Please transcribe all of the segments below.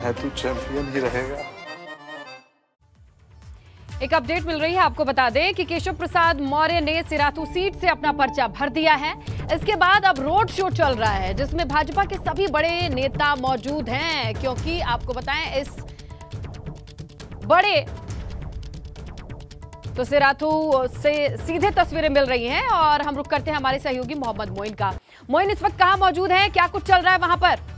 है तू चैंपियन ही रहेगा। एक अपडेट मिल रही है, आपको बता दें कि केशव प्रसाद मौर्य ने सिराथू सीट से अपना पर्चा भर दिया है। इसके बाद अब रोड शो चल रहा है जिसमें भाजपा के सभी बड़े नेता मौजूद हैं, क्योंकि आपको बताएं इस बड़े तो सिराथू से सीधे तस्वीरें मिल रही हैं और हम रुक करते हैं हमारे सहयोगी मोहम्मद मोइन का। मोइन इस वक्त कहां मौजूद हैं, क्या कुछ चल रहा है वहां पर?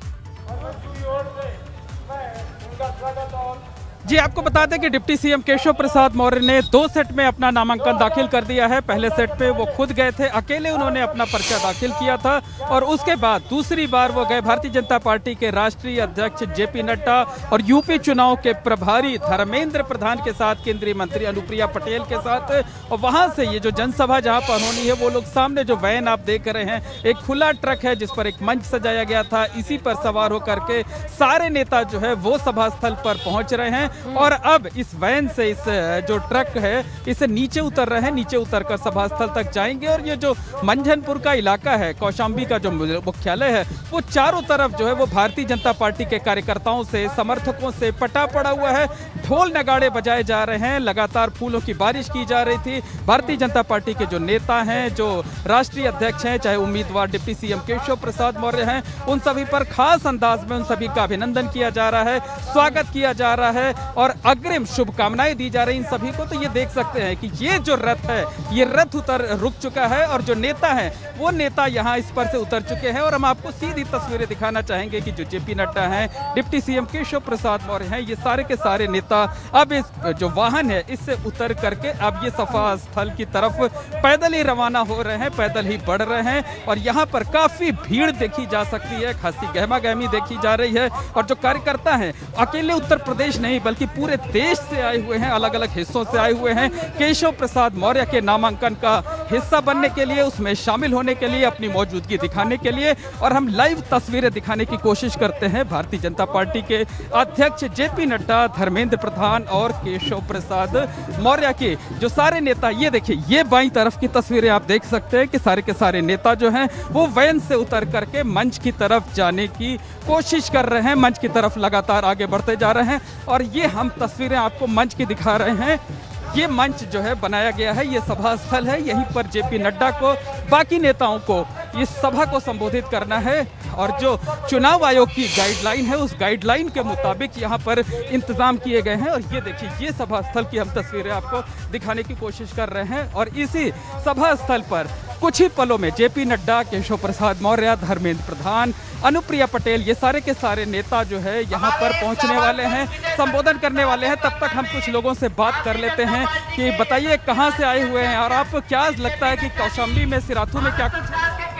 जी आपको बता दें कि डिप्टी सीएम केशव प्रसाद मौर्य ने 2 सेट में अपना नामांकन दाखिल कर दिया है। पहले सेट पे वो खुद गए थे, अकेले उन्होंने अपना पर्चा दाखिल किया था और उसके बाद दूसरी बार वो गए भारतीय जनता पार्टी के राष्ट्रीय अध्यक्ष जेपी नड्डा और यूपी चुनाव के प्रभारी धर्मेंद्र प्रधान के साथ, केंद्रीय मंत्री अनुप्रिया पटेल के साथ। और वहां से ये जो जनसभा जहां पर होनी है, वो लोग सामने जो वैन आप देख रहे हैं, एक खुला ट्रक है जिस पर एक मंच सजाया गया था, इसी पर सवार होकर के सारे नेता जो है वो सभा स्थल पर पहुंच रहे हैं। और अब इस वैन से इस जो ट्रक है इसे नीचे उतर रहे हैं, नीचे उतरकर सभा स्थल तक जाएंगे। और ये जो मंझनपुर का इलाका है, कौशाम्बी का जो मुख्यालय है, वो चारों तरफ जो है वो भारतीय जनता पार्टी के कार्यकर्ताओं से, समर्थकों से पटा पड़ा हुआ है। ढोल नगाड़े बजाए जा रहे हैं, लगातार फूलों की बारिश की जा रही थी। भारतीय जनता पार्टी के जो नेता हैं, जो राष्ट्रीय अध्यक्ष हैं, चाहे उम्मीदवार डिप्टी सीएम केशव प्रसाद मौर्य हैं, उन सभी पर खास अंदाज में उन सभी का अभिनंदन किया जा रहा है, स्वागत किया जा रहा है और अग्रिम शुभकामनाएं दी जा रही इन सभी को। तो ये देख सकते हैं कि ये जो रथ है, ये रथ रुक चुका है और जो नेता हैं वो नेता यहाँ इस पर से उतर चुके हैं। और हम आपको सीधी तस्वीरें दिखाना चाहेंगे कि जो जेपी नड्डा हैं, डिप्टी सीएम केशव प्रसाद मौर्य हैं, ये सारे के सारे नेता अब इस जो वाहन है इससे उतर करके अब ये सभा स्थल की तरफ पैदल ही रवाना हो रहे हैं, पैदल ही बढ़ रहे हैं। और यहाँ पर काफी भीड़ देखी जा सकती है, खासी गहमा गहमी देखी जा रही है। और जो कार्यकर्ता हैं, अकेले उत्तर प्रदेश नहीं बल्कि पूरे देश से आए हुए हैं, अलग अलग हिस्सों से आए हुए हैं केशव प्रसाद मौर्य के नामांकन का हिस्सा बनने के लिए, उसमें शामिल होने के लिए, अपनी मौजूदगी दिखाने के लिए। और हम लाइव तस्वीरें दिखाने की कोशिश करते हैं भारतीय जनता पार्टी के अध्यक्ष जेपी नड्डा, धर्मेंद्र प्रधान और केशव प्रसाद मौर्य के जो सारे नेता। ये देखिए, ये बाईं तरफ की तस्वीरें आप देख सकते हैं कि सारे के सारे नेता जो हैं वो वैन से उतर करके मंच की तरफ जाने की कोशिश कर रहे हैं, मंच की तरफ लगातार आगे बढ़ते जा रहे हैं। और ये हम तस्वीरें आपको मंच की दिखा रहे हैं। ये मंच जो है बनाया गया है, ये सभा स्थल है, यहीं पर जेपी नड्डा को, बाकी नेताओं को इस सभा को संबोधित करना है। और जो चुनाव आयोग की गाइडलाइन है, उस गाइडलाइन के मुताबिक यहाँ पर इंतजाम किए गए हैं। और ये देखिए, ये सभा स्थल की हम तस्वीरें आपको दिखाने की कोशिश कर रहे हैं। और इसी सभा स्थल पर कुछ ही पलों में जेपी नड्डा, केशव प्रसाद मौर्य, धर्मेंद्र प्रधान, अनुप्रिया पटेल, ये सारे के सारे नेता जो है यहाँ पर पहुँचने वाले हैं, संबोधन करने वाले हैं। तब तक हम कुछ लोगों से बात कर लेते हैं कि बताइए कहाँ से आए हुए हैं और आपको क्या लगता है कि कौशाम्बी में, सिराथू में क्या कुछ?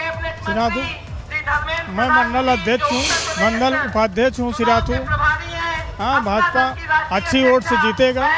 सिराथू मैं मंडल अध्यक्ष हूँ, मंडल उपाध्यक्ष हूँ सिराथू। हाँ, भाजपा अच्छी वोट से जीतेगा।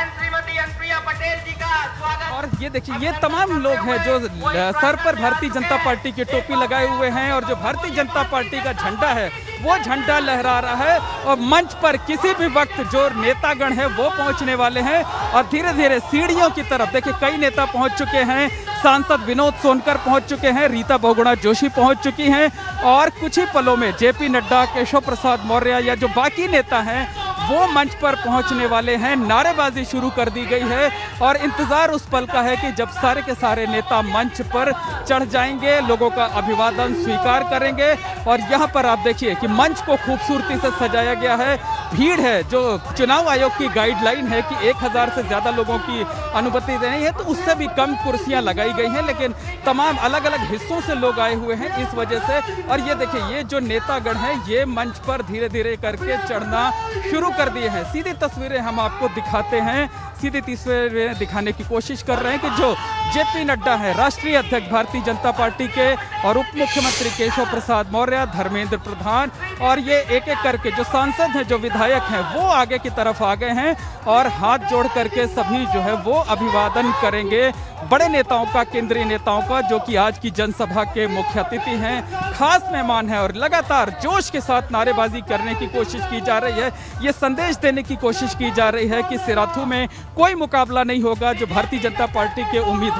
और ये देखिए, ये तमाम लोग हैं जो सर पर भारतीय जनता पार्टी की टोपी लगाए हुए हैं और जो भारतीय जनता पार्टी का झंडा है वो झंडा लहरा रहा है। और मंच पर किसी भी वक्त जो नेतागण हैं वो पहुंचने वाले हैं। और धीरे धीरे सीढ़ियों की तरफ देखिए, कई नेता पहुंच चुके हैं, सांसद विनोद सोनकर पहुंच चुके हैं, रीता बहुगुणा जोशी पहुंच चुकी हैं। और कुछ ही पलों में जेपी नड्डा, केशव प्रसाद मौर्य या जो बाकी नेता हैं वो मंच पर पहुंचने वाले हैं। नारेबाजी शुरू कर दी गई है और इंतजार उस पल का है कि जब सारे के सारे नेता मंच पर चढ़ जाएंगे, लोगों का अभिवादन स्वीकार करेंगे। और यहाँ पर आप देखिए कि मंच को खूबसूरती से सजाया गया है। भीड़ है, जो चुनाव आयोग की गाइडलाइन है कि 1000 से ज़्यादा लोगों की अनुमति देनी है, तो उससे भी कम कुर्सियाँ लगाई गई हैं। लेकिन तमाम अलग अलग हिस्सों से लोग आए हुए हैं इस वजह से। और ये देखिए, ये जो नेतागण हैं ये मंच पर धीरे धीरे करके चढ़ना शुरू कर दिए हैं। सीधी तस्वीरें हम आपको दिखाते हैं, सीधी तस्वीरें दिखाने की कोशिश कर रहे हैं कि जो जेपी नड्डा है, राष्ट्रीय अध्यक्ष भारतीय जनता पार्टी के, और उप मुख्यमंत्री केशव प्रसाद मौर्य, धर्मेंद्र प्रधान, और ये एक एक करके जो सांसद हैं, जो विधायक हैं, वो आगे की तरफ आ गए हैं और हाथ जोड़ करके सभी जो है वो अभिवादन करेंगे बड़े नेताओं का, केंद्रीय नेताओं का, जो कि आज की जनसभा के मुख्य अतिथि हैं, खास मेहमान हैं। और लगातार जोश के साथ नारेबाजी करने की कोशिश की जा रही है, ये संदेश देने की कोशिश की जा रही है कि सिराथू में कोई मुकाबला नहीं होगा। जो भारतीय जनता पार्टी के उम्मीदवार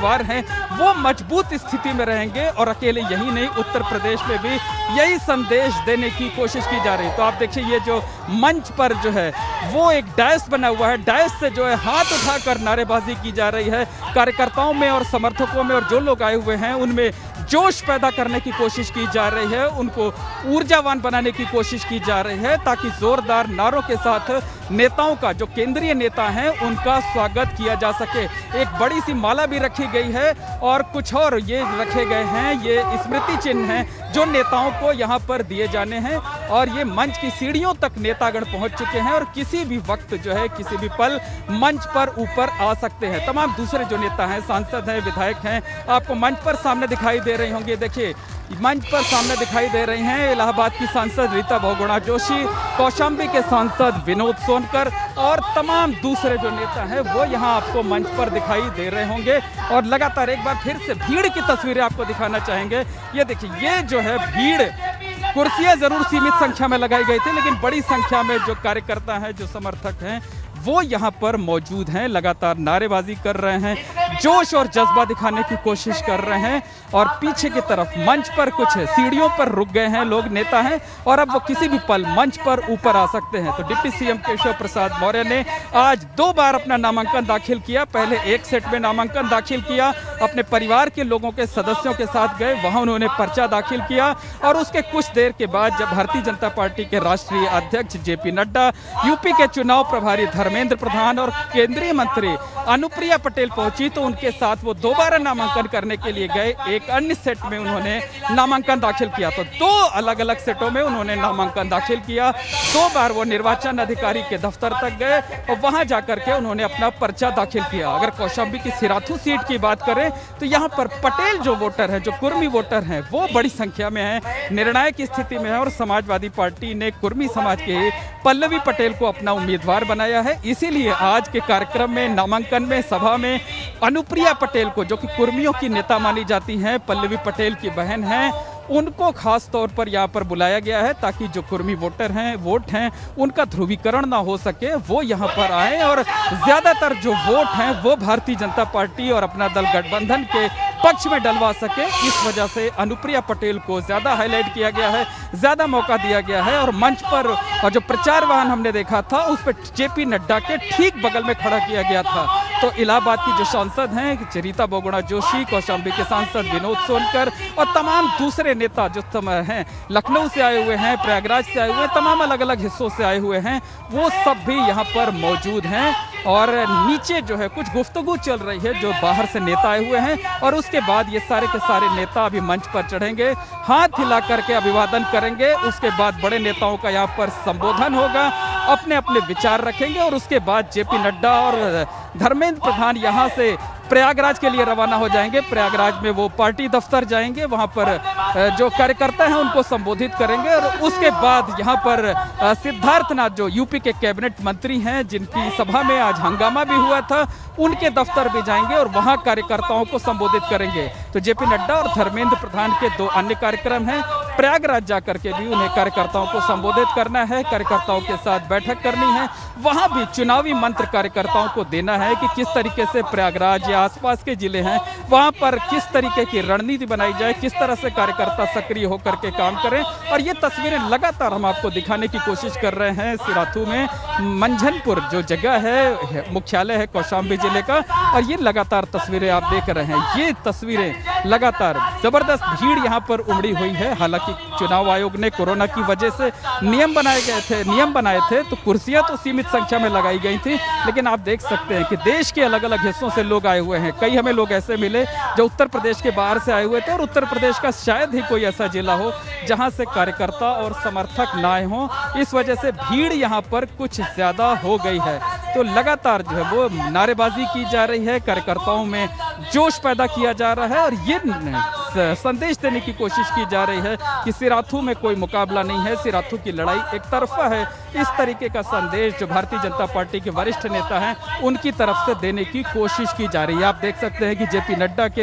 उम्मीदवार हैं वो मजबूत स्थिति में रहेंगे। और अकेले यही नहीं, उत्तर प्रदेश में भी यही संदेश देने की कोशिश की जा रही है। तो आप देखिए ये जो मंच पर जो है वो एक डायस बना हुआ है, डायस से जो है हाथ उठाकर नारेबाजी की जा रही है। कार्यकर्ताओं में और समर्थकों में और जो लोग आए हुए हैं उनमें जोश पैदा करने की कोशिश की जा रही है, उनको ऊर्जावान बनाने की कोशिश की जा रही है, ताकि जोरदार नारों के साथ नेताओं का, जो केंद्रीय नेता हैं, उनका स्वागत किया जा सके। एक बड़ी सी माला भी रखी गई है और कुछ और ये रखे गए हैं, ये स्मृति चिन्ह हैं जो नेताओं को यहाँ पर दिए जाने हैं। और ये मंच की सीढ़ियों तक नेतागण पहुँच चुके हैं और किसी भी वक्त जो है, किसी भी पल मंच पर ऊपर आ सकते हैं। तमाम दूसरे जो नेता हैं, सांसद हैं, विधायक हैं, आपको मंच पर सामने दिखाई दे रही होंगे। देखिए मंच पर सामने दिखाई दे रही हैं इलाहाबाद की सांसद रीता बहुगुणा जोशी, कौशाम्बी के सांसद विनोद सोनकर और तमाम दूसरे जो नेता हैं वो यहाँ आपको मंच पर दिखाई दे रहे होंगे। और लगातार एक बार फिर से भीड़ की तस्वीरें आपको दिखाना चाहेंगे। ये देखिए, ये जो है भीड़, कुर्सियां जरूर सीमित संख्या में लगाई गई थी, लेकिन बड़ी संख्या में जो कार्यकर्ता हैं, जो समर्थक हैं, वो यहाँ पर मौजूद हैं, लगातार नारेबाजी कर रहे हैं, जोश और जज्बा दिखाने की कोशिश कर रहे हैं। और पीछे की तरफ मंच पर कुछ सीढ़ियों पर रुक गए हैं लोग, नेता हैं, और अब वो किसी भी पल मंच पर ऊपर आ सकते हैं। तो डिप्टी सीएम केशव प्रसाद मौर्य ने आज 2 बार अपना नामांकन दाखिल किया। पहले एक सेट में नामांकन दाखिल किया, अपने परिवार के लोगों के सदस्यों के साथ गए, वहां उन्होंने पर्चा दाखिल किया। और उसके कुछ देर के बाद जब भारतीय जनता पार्टी के राष्ट्रीय अध्यक्ष जेपी नड्डा, यूपी के चुनाव प्रभारी धर्मेंद्र प्रधान और केंद्रीय मंत्री अनुप्रिया पटेल पहुंची, तो उनके साथ वो दोबारा नामांकन करने के लिए गए। एक अन्य सेट में उन्होंने नामांकन दाखिल किया। तो 2 अलग अलग सेटों में उन्होंने नामांकन दाखिल किया। 2 बार वो निर्वाचन अधिकारी के दफ्तर तक गए और वहां जाकर के उन्होंने अपना पर्चा दाखिल किया। अगर कौशाम्बी की सिराथू सीट की बात करें तो यहाँ पर पटेल जो वोटर है, जो कुर्मी वोटर हैं, वो बड़ी संख्या में है, निर्णायक स्थिति में है। और समाजवादी पार्टी ने कुर्मी समाज के पल्लवी पटेल को अपना उम्मीदवार बनाया है। इसीलिए आज के कार्यक्रम में, नामांकन में, सभा में अनुप्रिया पटेल को, जो कि कुर्मियों की नेता मानी जाती हैं, पल्लवी पटेल की बहन हैं, उनको खास तौर पर यहाँ पर बुलाया गया है ताकि जो कुर्मी वोटर हैं, वोट हैं, उनका ध्रुवीकरण ना हो सके, वो यहाँ पर आए और ज़्यादातर जो वोट हैं वो भारतीय जनता पार्टी और अपना दल गठबंधन के पक्ष में डलवा सके। इस वजह से अनुप्रिया पटेल को ज़्यादा हाईलाइट किया गया है, ज़्यादा मौका दिया गया है। और मंच पर और जो प्रचार वाहन हमने देखा था उस पर जेपी नड्डा के ठीक बगल में खड़ा किया गया था। तो इलाहाबाद की जो सांसद हैं रीता बहुगुणा जोशी, कौशाम्बी के सांसद विनोद सोनकर और तमाम दूसरे नेता जो हैं, लखनऊ से आए हुए हैं, प्रयागराज से आए हुए हैं, तमाम अलग अलग हिस्सों से आए हुए हैं, वो सब भी यहाँ पर मौजूद हैं। और नीचे जो है कुछ गुफ्तगू चल रही है, जो बाहर से नेता आए हुए हैं। और उसके बाद ये सारे के सारे नेता अभी मंच पर चढ़ेंगे, हाथ हिला करके अभिवादन करेंगे। उसके बाद बड़े नेताओं का यहाँ पर संबोधन होगा, अपने अपने विचार रखेंगे। और उसके बाद जेपी नड्डा और धर्मेंद्र प्रधान यहाँ से प्रयागराज के लिए रवाना हो जाएंगे। प्रयागराज में वो पार्टी दफ्तर जाएंगे, वहाँ पर जो कार्यकर्ता हैं उनको संबोधित करेंगे। और उसके बाद यहाँ पर सिद्धार्थनाथ, जो यूपी के कैबिनेट मंत्री हैं, जिनकी सभा में आज हंगामा भी हुआ था, उनके दफ्तर भी जाएंगे और वहाँ कार्यकर्ताओं को संबोधित करेंगे। तो जेपी नड्डा और धर्मेंद्र प्रधान के 2 अन्य कार्यक्रम हैं। प्रयागराज जाकर के भी उन्हें कार्यकर्ताओं को संबोधित करना है, कार्यकर्ताओं के साथ बैठक करनी है। वहाँ भी चुनावी मंत्र कार्यकर्ताओं को देना है कि किस तरीके से प्रयागराज या आसपास के जिले हैं वहाँ पर किस तरीके की रणनीति बनाई जाए, किस तरह से कार्यकर्ता सक्रिय होकर के काम करें। और ये तस्वीरें लगातार हम आपको दिखाने की कोशिश कर रहे हैं। सिराथू में मंझनपुर जो जगह है, मुख्यालय है कौशाम्बी जिले का, और ये लगातार तस्वीरें आप देख रहे हैं। ये तस्वीरें लगातार जबरदस्त भीड़ यहाँ पर उमड़ी हुई है। हालांकि चुनाव आयोग ने कोरोना की वजह से नियम बनाए थे, तो कुर्सियां तो सीमित संख्या में लगाई गई थी। लेकिन आप देख सकते हैं कि देश के अलग अलग हिस्सों से लोग आए हुए हैं। कई हमें लोग ऐसे मिले जो उत्तर प्रदेश के बाहर से आए हुए थे, और उत्तर प्रदेश का शायद ही कोई ऐसा जिला हो जहां से कार्यकर्ता और समर्थक ना आए हों। इस वजह से भीड़ यहाँ पर कुछ ज्यादा हो गई है। तो लगातार जो है वो नारेबाजी की जा रही है, कार्यकर्ताओं में जोश पैदा किया जा रहा है और ये संदेश देने की कोशिश की जा रही है कि सिराथू में कोई मुकाबला नहीं है, सिराथू की लड़ाई एक तरफा है। इस तरीके का संदेश जो भारतीय जनता पार्टी के वरिष्ठ नेता हैं उनकी तरफ से देने की कोशिश की जा रही है। आप देख सकते हैं कि जेपी नड्डा के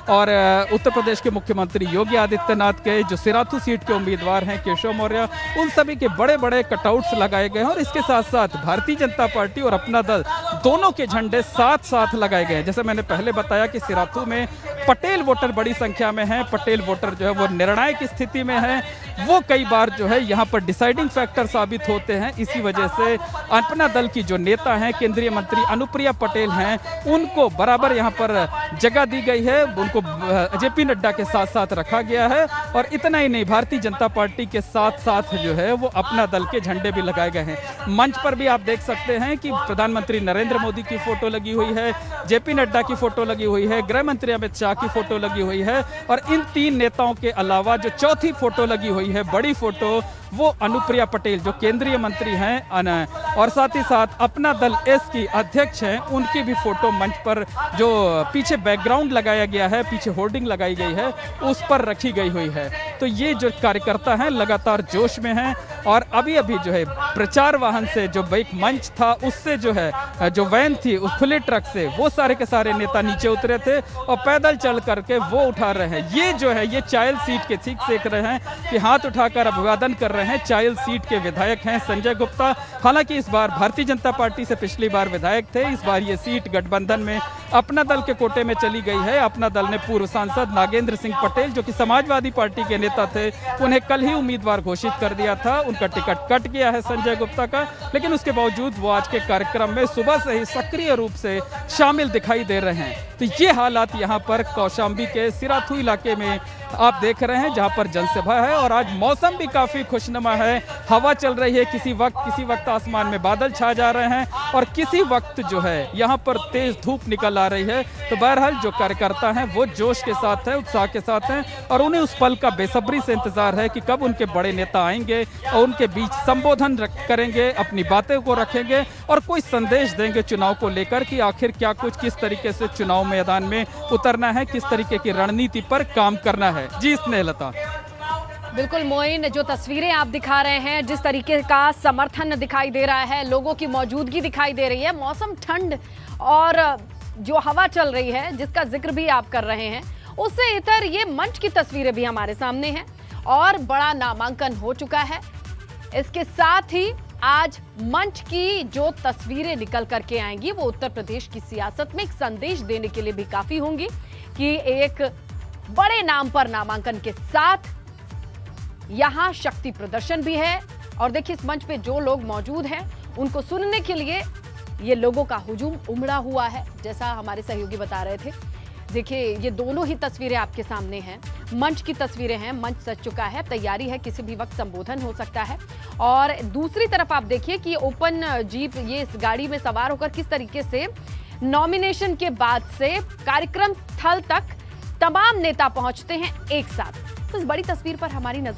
और उत्तर प्रदेश के मुख्यमंत्री योगी आदित्यनाथ के जो सिराथू सीट के उम्मीदवार हैं केशव मौर्य, उन सभी के बड़े बड़े कटआउट्स लगाए गए हैं और इसके साथ साथ भारतीय जनता पार्टी और अपना दल दोनों के झंडे साथ साथ लगाए गए हैं। जैसे मैंने पहले बताया कि सिराथू में पटेल वोटर बड़ी संख्या में हैं, पटेल वोटर जो है वो निर्णायक स्थिति में है, वो कई बार जो है यहाँ पर डिसाइडिंग फैक्टर साबित होते हैं। इसी वजह से अपना दल की जो नेता हैं, केंद्रीय मंत्री अनुप्रिया पटेल हैं, उनको बराबर यहाँ पर जगह दी गई है, उनको जेपी नड्डा के साथ साथ रखा गया है। और इतना ही नहीं, भारतीय जनता पार्टी के साथ साथ जो है वो अपना दल के झंडे भी लगाए गए हैं। मंच पर भी आप देख सकते हैं कि प्रधानमंत्री नरेंद्र मोदी की फोटो लगी हुई है, जेपी नड्डा की फोटो लगी हुई है, गृह मंत्री अमित शाह की फोटो लगी हुई है और इन तीन नेताओं के अलावा जो चौथी फोटो लगी हुई है, बड़ी फोटो, वो अनुप्रिया पटेल जो केंद्रीय मंत्री हैं और साथ ही साथ अपना दल एस की अध्यक्ष हैं, उनकी भी फोटो मंच पर जो पीछे बैकग्राउंड लगाया गया है, पीछे होर्डिंग लगाई गई है, उस पर रखी गई हुई है। तो ये जो कार्यकर्ता हैं लगातार जोश में हैं और अभी अभी जो है प्रचार वाहन से जो एक मंच था उससे जो है जो वैन थी उस खुले ट्रक से वो सारे के सारे नेता नीचे उतरे थे और पैदल चल करके वो उठा रहे हैं। ये जो है ये चायल सीट के ठीक सेक रहे हैं कि हाथ उठाकर अभिवादन कर रहे हैं। चायल सीट के विधायक हैं संजय गुप्ता। हालांकि इस बार भारतीय जनता पार्टी से पिछली बार विधायक थे, इस बार ये सीट गठबंधन में अपना दल के कोटे में चली गई है। अपना दल ने पूर्व सांसद नागेंद्र सिंह पटेल जो कि समाजवादी पार्टी के नेता थे, उन्हें कल ही उम्मीदवार घोषित कर दिया था। उनका टिकट कट गया है संजय गुप्ता का, लेकिन उसके बावजूद वो आज के कार्यक्रम में सुबह से ही सक्रिय रूप से शामिल दिखाई दे रहे हैं। तो ये हालात यहाँ पर कौशाम्बी के सिराथू इलाके में आप देख रहे हैं, जहाँ पर जनसभा है और आज मौसम भी काफी खुशनुमा है, हवा चल रही है। किसी वक्त आसमान में बादल छा जा रहे हैं और किसी वक्त जो है यहाँ पर तेज धूप निकल आ रही है। तो बहरहाल जो कार्यकर्ता हैं वो जोश के साथ हैं, उत्साह के साथ हैं और उन्हें उस पल का बेसब्री से इंतजार है कि कब उनके बड़े नेता आएंगे और उनके बीच संबोधन करेंगे, अपनी बातें को रखेंगे और कोई संदेश देंगे चुनाव को लेकर कि आखिर क्या कुछ किस तरीके से चुनाव मैदान में उतरना है, किस तरीके की रणनीति पर काम करना है। जी स्नेहलता। बिल्कुल मोइन, जो तस्वीरें आप दिखा रहे हैं, जिस तरीके का समर्थन दिखाई दे रहा है, लोगों की मौजूदगी दिखाई दे रही है, मौसम ठंड और जो हवा चल रही है जिसका जिक्र भी आप कर रहे हैं, उससे इतर ये मंच की तस्वीरें भी हमारे सामने हैं और बड़ा नामांकन हो चुका है। इसके साथ ही आज मंच की जो तस्वीरें निकल करके आएंगी वो उत्तर प्रदेश की सियासत में एक संदेश देने के लिए भी काफी होंगी कि एक बड़े नाम पर नामांकन के साथ यहां शक्ति प्रदर्शन भी है। और देखिए इस मंच पे जो लोग मौजूद हैं उनको सुनने के लिए ये लोगों का हुजूम उमड़ा हुआ है, जैसा हमारे सहयोगी बता रहे थे। देखिए ये दोनों ही तस्वीरें आपके सामने हैं, मंच की तस्वीरें हैं, मंच सज चुका है, तैयारी है, किसी भी वक्त संबोधन हो सकता है। और दूसरी तरफ आप देखिए कि ओपन जीप, ये इस गाड़ी में सवार होकर किस तरीके से नॉमिनेशन के बाद से कार्यक्रम स्थल तक तमाम नेता पहुंचते हैं एक साथ। तो इस बड़ी तस्वीर पर हमारी नजर